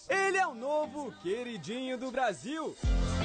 Ele é o novo queridinho do Brasil.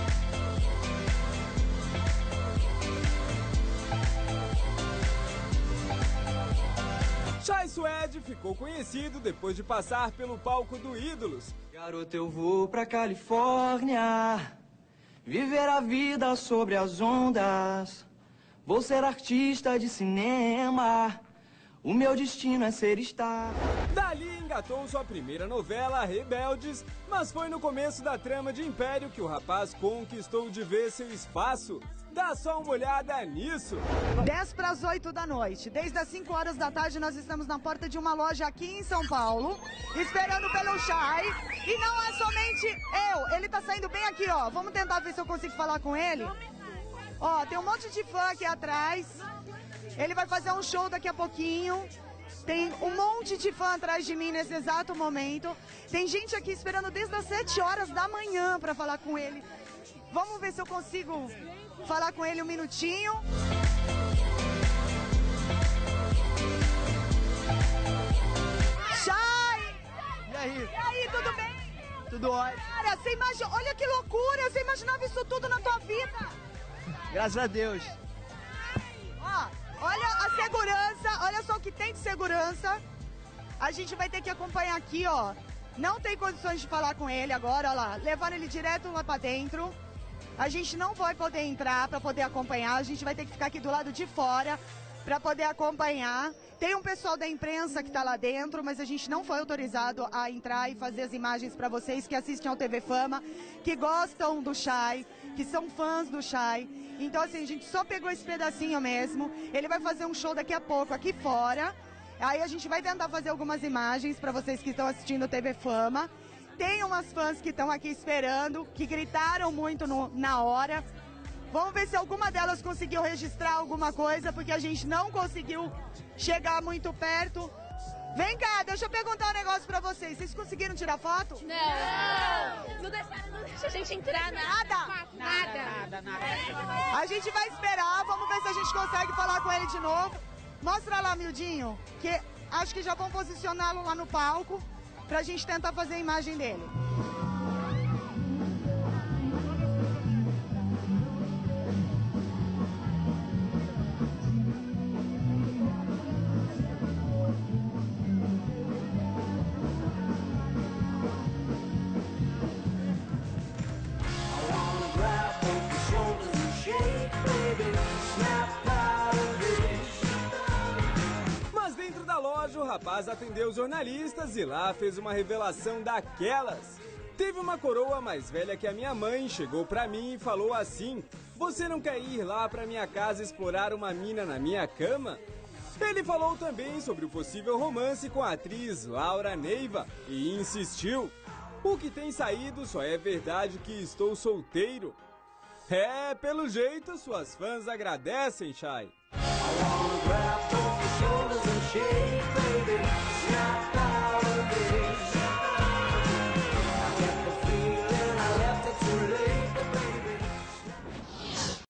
Chay Suede ficou conhecido depois de passar pelo palco do Ídolos. Garoto, eu vou pra Califórnia, viver a vida sobre as ondas. Vou ser artista de cinema, o meu destino é ser star. Dali engatou sua primeira novela, Rebeldes, mas foi no começo da trama de Império que o rapaz conquistou de vez seu espaço. Dá só uma olhada nisso. 10 para as 8 da noite. Desde as 5 horas da tarde nós estamos na porta de uma loja aqui em São Paulo, esperando pelo Chay. E não é somente eu, ele tá saindo bem aqui, ó. Vamos tentar ver se eu consigo falar com ele. Ó, tem um monte de fã aqui atrás. Ele vai fazer um show daqui a pouquinho. Tem um monte de fã atrás de mim nesse exato momento. Tem gente aqui esperando desde as 7 horas da manhã para falar com ele. Vamos ver se eu consigo falar com ele um minutinho. Chay! E aí? E aí, tudo bem? Tudo ótimo. Cara, você imagina, olha que loucura, você imaginava isso tudo na tua vida? Graças a Deus. Ó, olha a segurança, olha só o que tem de segurança. A gente vai ter que acompanhar aqui, ó. Não tem condições de falar com ele agora, ó lá. Levaram ele direto lá pra dentro. A gente não vai poder entrar para poder acompanhar, a gente vai ter que ficar aqui do lado de fora para poder acompanhar. Tem um pessoal da imprensa que está lá dentro, mas a gente não foi autorizado a entrar e fazer as imagens para vocês que assistem ao TV Fama, que gostam do Chay, que são fãs do Chay. Então assim, a gente só pegou esse pedacinho mesmo. Ele vai fazer um show daqui a pouco aqui fora. Aí a gente vai tentar fazer algumas imagens para vocês que estão assistindo o TV Fama. Tem umas fãs que estão aqui esperando, que gritaram muito na hora. Vamos ver se alguma delas conseguiu registrar alguma coisa, porque a gente não conseguiu chegar muito perto. Vem cá, deixa eu perguntar um negócio pra vocês. Vocês conseguiram tirar foto? Não! Não deixa a gente entrar, Nada? Nada. A gente vai esperar, vamos ver se a gente consegue falar com ele de novo. Mostra lá, miudinho, que acho que já vão posicioná-lo lá no palco pra gente tentar fazer a imagem dele. O rapaz atendeu os jornalistas e lá fez uma revelação daquelas. Teve uma coroa mais velha que a minha mãe, chegou pra mim e falou assim: "Você não quer ir lá pra minha casa explorar uma mina na minha cama?" Ele falou também sobre o possível romance com a atriz Laura Neiva e insistiu: "O que tem saído só é verdade que estou solteiro." É, pelo jeito, suas fãs agradecem, Chay.